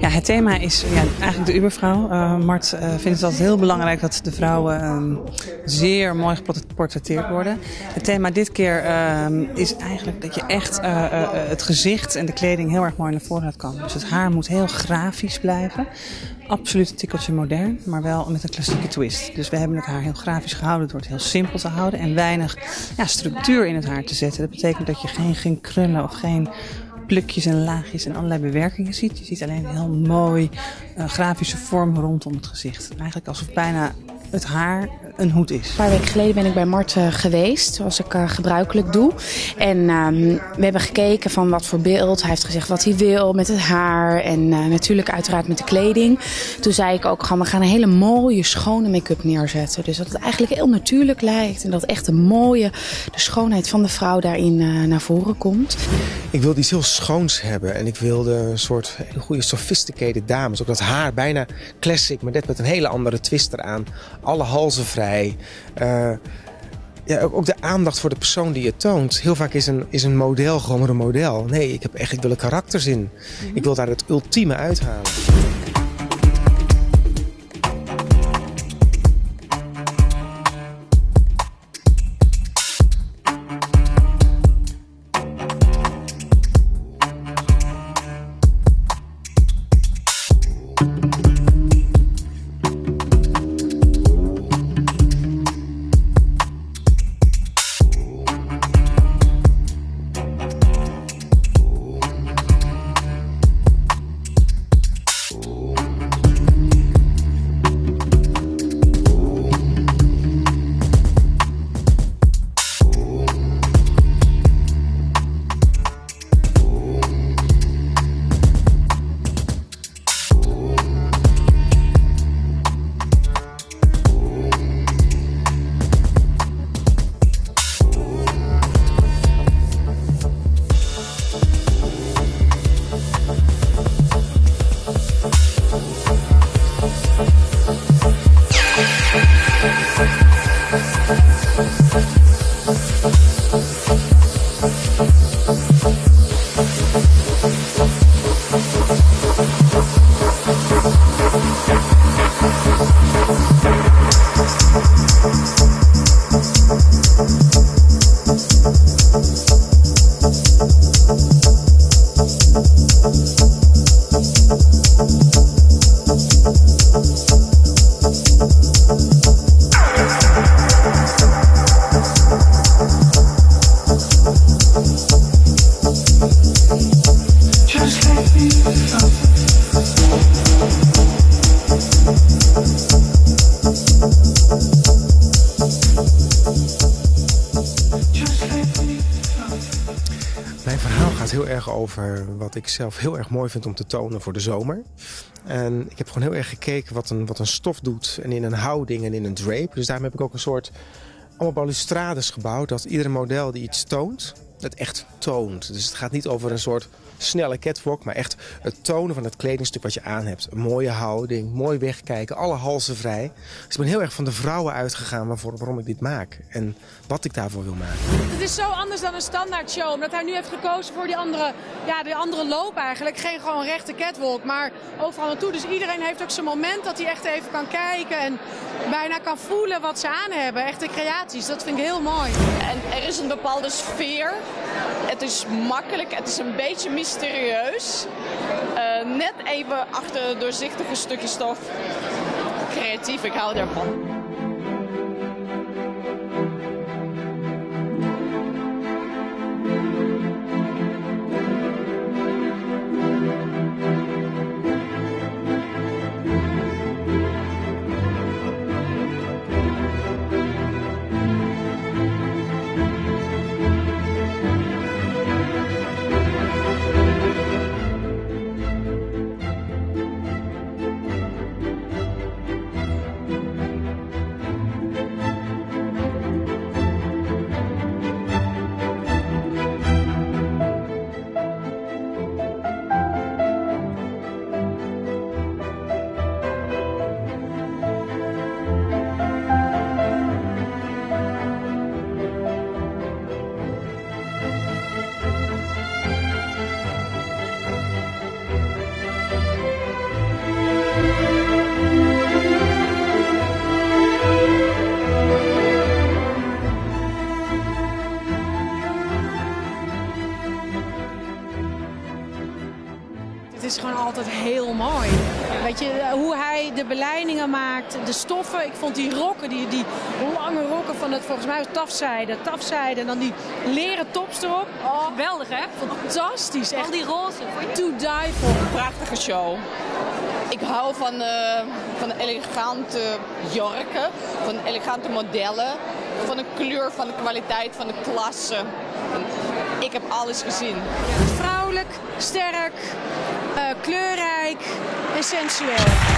Ja, het thema is eigenlijk de Ubervrouw. Mart vindt het altijd heel belangrijk dat de vrouwen zeer mooi geportretteerd worden. Het thema dit keer is eigenlijk dat je echt het gezicht en de kleding heel erg mooi naar voren laat komen. Dus het haar moet heel grafisch blijven. Absoluut een tikkeltje modern, maar wel met een klassieke twist. Dus we hebben het haar heel grafisch gehouden door het heel simpel te houden en weinig structuur in het haar te zetten. Dat betekent dat je geen krullen of geen plukjes en laagjes en allerlei bewerkingen ziet. Je ziet alleen een heel mooi grafische vorm rondom het gezicht. Eigenlijk alsof bijna het haar een hoed is. Een paar weken geleden ben ik bij Mart geweest, zoals ik gebruikelijk doe. En we hebben gekeken van wat voor beeld. Hij heeft gezegd wat hij wil met het haar en natuurlijk uiteraard met de kleding. Toen zei ik ook gewoon, we gaan een hele mooie, schone make-up neerzetten. Dus dat het eigenlijk heel natuurlijk lijkt en dat echt de schoonheid van de vrouw daarin naar voren komt. Ik wilde iets heel schoons hebben en ik wilde een soort hele goede sophisticated dames. Ook dat haar bijna classic, maar net met een hele andere twist eraan. Alle halzen vrij. Ook de aandacht voor de persoon die je toont. Heel vaak is een model gewoon maar een model. Nee, ik wil er karakters in. Ik wil daar het ultieme uithalen. Mijn verhaal gaat heel erg over wat ik zelf heel erg mooi vind om te tonen voor de zomer. En ik heb gewoon heel erg gekeken wat een stof doet en in een houding en in een drape. Dus daarom heb ik ook een soort allemaal balustrades gebouwd. Dat iedere model die iets toont, het echt toont. Dus het gaat niet over een soort snelle catwalk, maar echt het tonen van het kledingstuk wat je aan hebt. Een mooie houding, mooi wegkijken, alle halzen vrij. Dus ik ben heel erg van de vrouwen uitgegaan waarom ik dit maak en wat ik daarvoor wil maken. Het is zo anders dan een standaard show, omdat hij nu heeft gekozen voor die andere loop eigenlijk. Geen gewoon rechte catwalk, maar overal naartoe. Dus iedereen heeft ook zijn moment dat hij echt even kan kijken en bijna kan voelen wat ze aan hebben. Echte creaties, dat vind ik heel mooi. En er is een bepaalde sfeer. Het is makkelijk, het is een beetje mysterieus. Net even achter doorzichtige stukje stof. Creatief, ik hou daarvan. heel mooi. Weet je, hoe hij de belijningen maakt, de stoffen. Ik vond die rokken, die lange rokken van het, volgens mij, tafzijde. En dan die leren tops erop. Oh, Geweldig, hè? fantastisch. Echt Al die roze. to die for. Prachtige show. Ik hou van elegante jurken, van elegante modellen, van de kleur, van de kwaliteit, van de klasse. Ik heb alles gezien. Vrouwelijk, sterk, kleurrijk en sensueel.